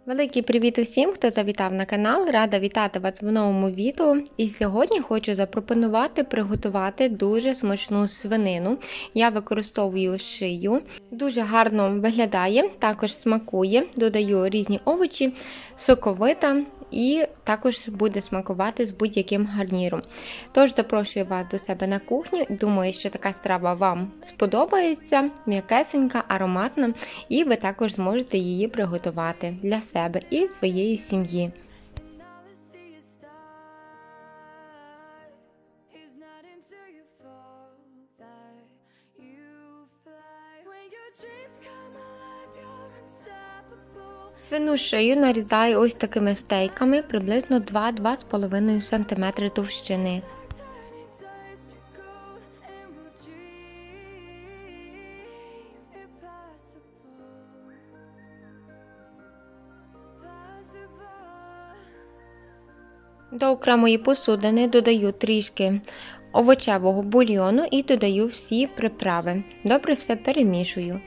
Великий привіт усім, хто завітав на канал. Рада вітати вас в новому відео. І сьогодні хочу запропонувати приготувати дуже смачну свинину. Я використовую шию. Дуже гарно виглядає, також смакує. Додаю різні овочі, соковита і також буде смакувати з будь-яким гарніром. Тож запрошую вас до себе на кухню. Думаю, що така страва вам сподобається, м'якесенька, ароматна, і ви також зможете її приготувати для себе і своєї сім'ї. Свину шию нарізаю ось такими стейками, приблизно 2-2,5 см товщини. До окремої посудини додаю трішки овочевого бульйону і додаю всі приправи. Добре все перемішую.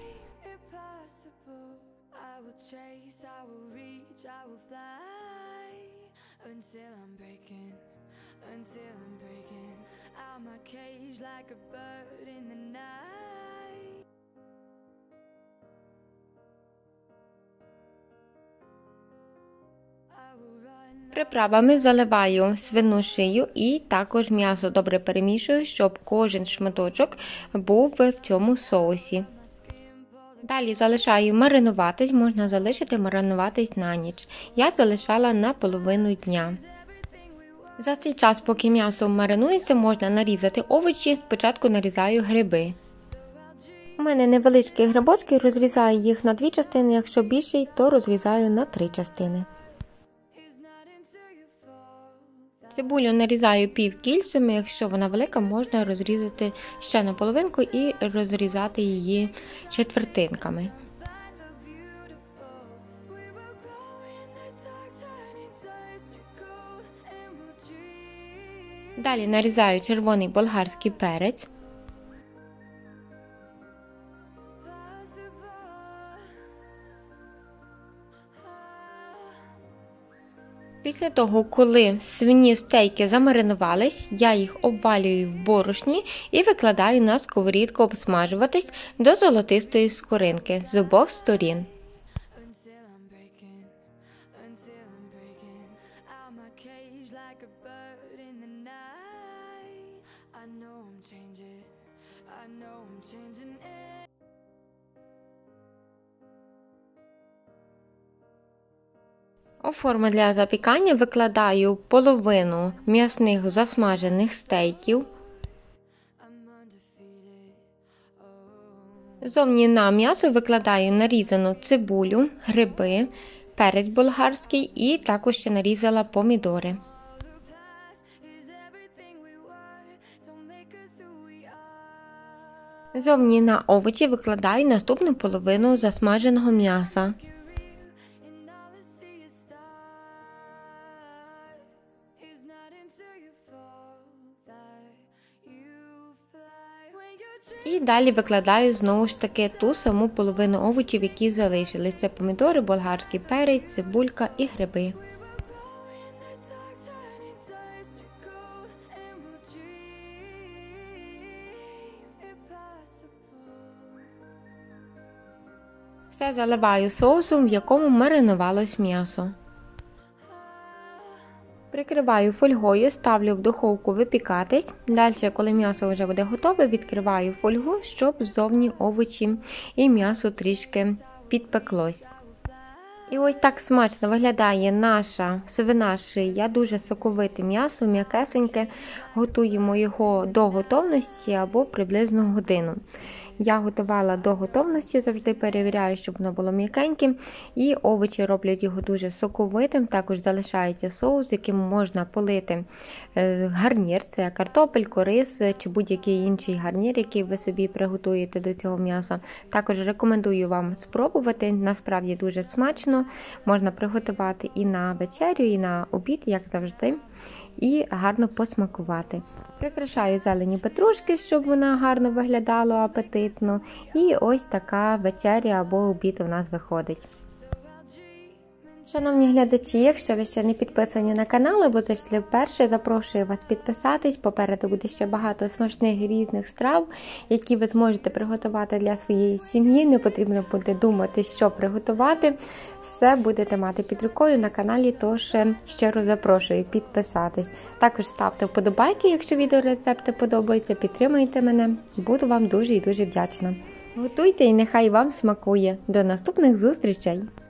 Приправами заливаю свину шию і також м'ясо добре перемішую, щоб кожен шматочок був в цьому соусі. Далі залишаю маринуватись, можна залишити маринуватись на ніч. Я залишала на половину дня. За цей час, поки м'ясо маринується, можна нарізати овочі, спочатку нарізаю гриби. У мене невеличкі грибочки, розрізаю їх на 2 частини, якщо більший, то розрізаю на 3 частини. Цибулю нарізаю півкільцями, якщо вона велика, можна розрізати ще на половинку і розрізати її четвертинками. Далі нарізаю червоний болгарський перець. Після того, коли свині стейки замаринувались, я їх обвалюю в борошні і викладаю на сковорідку обсмажуватись до золотистої скоринки з обох сторін. У форму для запікання викладаю половину м'ясних засмажених стейків. Зовні на м'ясо викладаю нарізану цибулю, гриби, перець болгарський і також ще нарізала помідори. Зовні на овочі викладаю наступну половину засмаженого м'яса. І далі викладаю знову ж таки ту саму половину овочів, які залишились. Це помідори, болгарський перець, цибулька і гриби. Все заливаю соусом, в якому маринувалось м'ясо. Прикриваю фольгою, ставлю в духовку випікатись. Далі, коли м'ясо вже буде готове, відкриваю фольгу, щоб ззовні овочі і м'ясо трішки підпеклось. І ось так смачно виглядає наша свина шия, дуже соковите м'ясо, м'якесеньке. Готуємо його до готовності або приблизно годину. Я готувала до готовності, завжди перевіряю, щоб воно було м'якеньким. І овочі роблять його дуже соковитим. Також залишається соус, яким можна полити гарнір. Це картопельку, рис чи будь-який інший гарнір, який ви собі приготуєте до цього м'яса. Також рекомендую вам спробувати. Насправді дуже смачно. Можна приготувати і на вечерю, і на обід, як завжди. І гарно посмакувати. Прикрашаю зелені петрушки, щоб вона гарно виглядала, апетитно. І ось така вечеря або обід у нас виходить. Шановні глядачі, якщо ви ще не підписані на канал або зайшли вперше, запрошую вас підписатись. Попереду буде ще багато смачних різних страв, які ви зможете приготувати для своєї сім'ї. Не потрібно буде думати, що приготувати. Все будете мати під рукою на каналі, тож щиро запрошую підписатись. Також ставте вподобайки, якщо відеорецепти подобаються, підтримуйте мене. Буду вам дуже і дуже вдячна. Готуйте і нехай вам смакує. До наступних зустрічей!